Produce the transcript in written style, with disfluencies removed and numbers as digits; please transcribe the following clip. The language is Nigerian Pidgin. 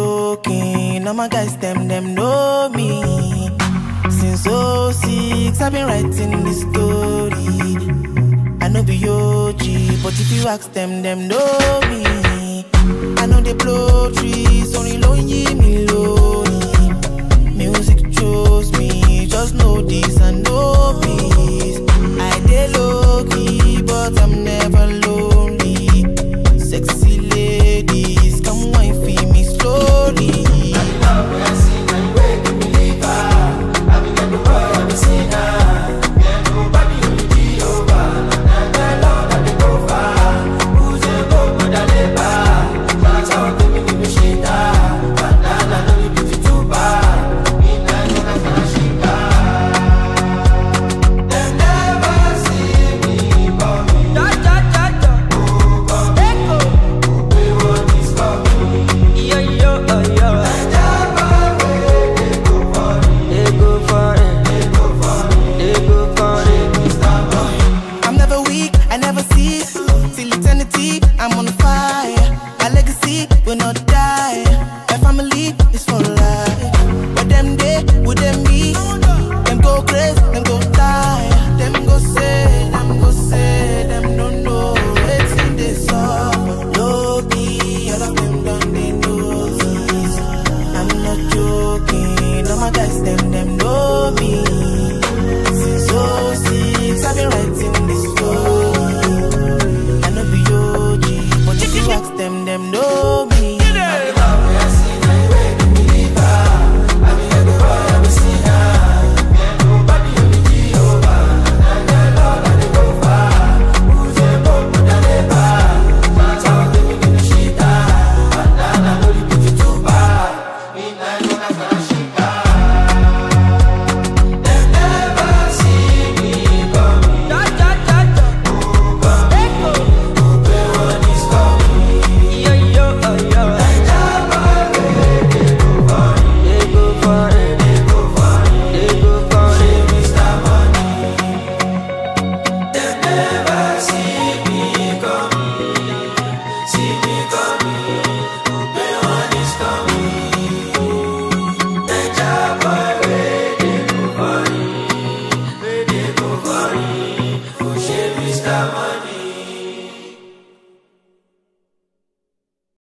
joking. All my guys, them know me. Since '06, I've been writing this story. I know be OG, but if you ask them know me. I know they blow trees, only